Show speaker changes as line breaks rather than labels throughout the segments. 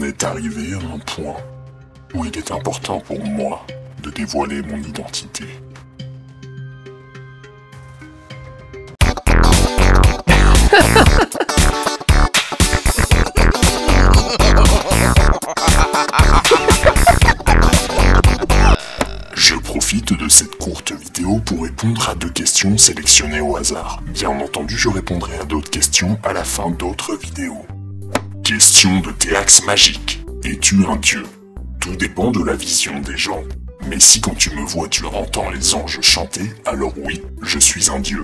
est arrivé à un point où il est important pour moi de dévoiler mon identité. Je profite de cette courte vidéo pour répondre à 2 questions sélectionnées au hasard. Bien entendu, je répondrai à d'autres questions à la fin d'autres vidéos. Question de Théax magique. Es-tu un dieu? Tout dépend de la vision des gens. Mais si quand tu me vois tu entends les anges chanter, alors oui, je suis un dieu.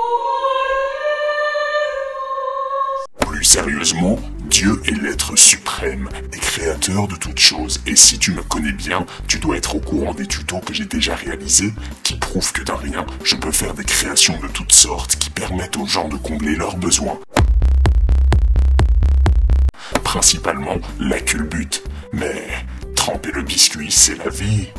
Plus sérieusement, Dieu est l'être suprême et créateur de toutes choses. Et si tu me connais bien, tu dois être au courant des tutos que j'ai déjà réalisés qui prouvent que d'un rien, je peux faire des créations de toutes sortes qui permettent aux gens de combler leurs besoins. Principalement la culbute, mais tremper le biscuit, c'est la vie.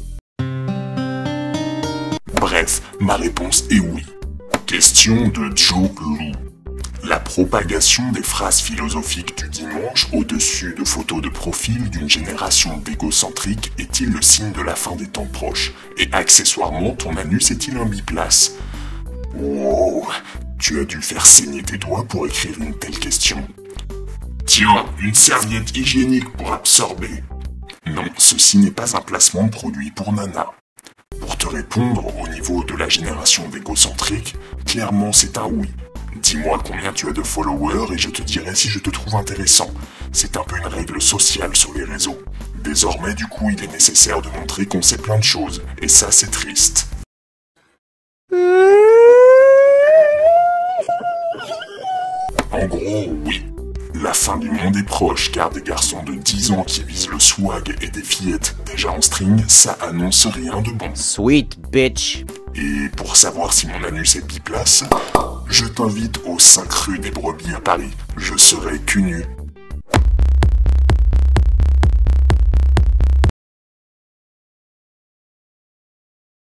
Bref, ma réponse est oui. Question de Joe Lou. La propagation des phrases philosophiques du dimanche au-dessus de photos de profil d'une génération d'égocentriques est-il le signe de la fin des temps proches? Et accessoirement, ton anus est-il un biplace? Wow, tu as dû faire saigner tes doigts pour écrire une telle question. Tiens, une serviette hygiénique pour absorber. Non, ceci n'est pas un placement de produit pour nana. Pour te répondre au niveau de la génération d'égocentriques, clairement c'est un oui. Dis-moi combien tu as de followers et je te dirai si je te trouve intéressant. C'est un peu une règle sociale sur les réseaux. Désormais, du coup, il est nécessaire de montrer qu'on sait plein de choses. Et ça, c'est triste. En gros, oui. La fin du monde est proche, car des garçons de 10 ans qui visent le swag et des fillettes déjà en string, ça annonce rien de bon.
Sweet bitch.
Et pour savoir si mon anus est biplace, je t'invite aux 5 rue des Brebis à Paris. Je serai cul nu.